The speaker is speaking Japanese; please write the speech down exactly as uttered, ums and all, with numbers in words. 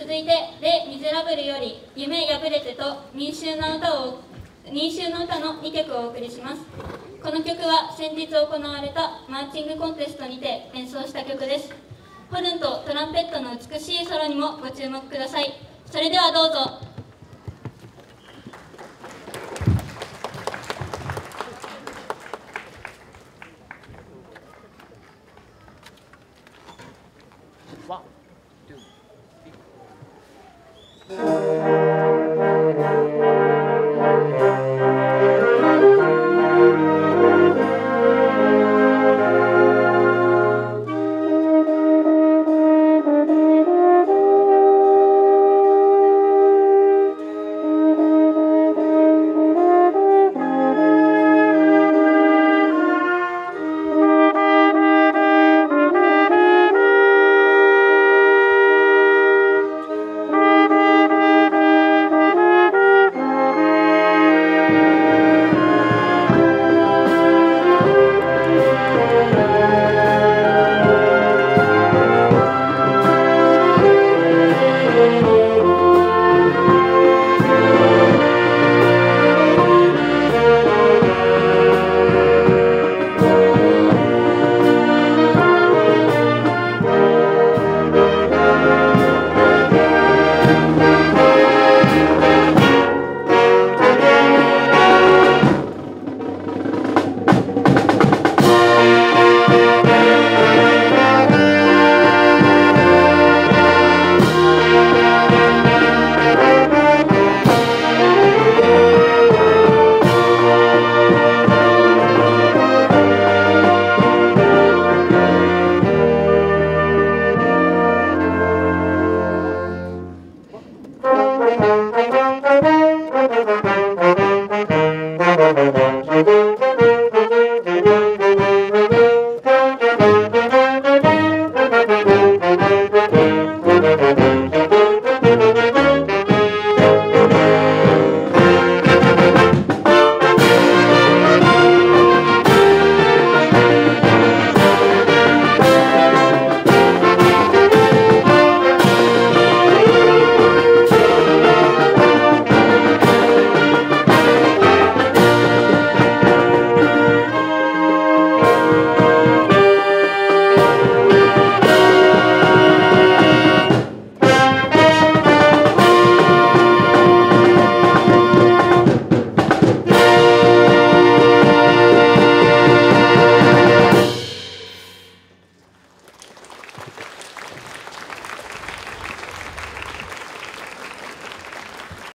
続いて「レ・ミゼラブル」より「夢破れて」と民衆の歌を民衆の歌のにきょくをお送りします。この曲は先日行われたマーチングコンテストにて演奏した曲です。ホルンとトランペットの美しいソロにもご注目ください。それではどうぞ。 わ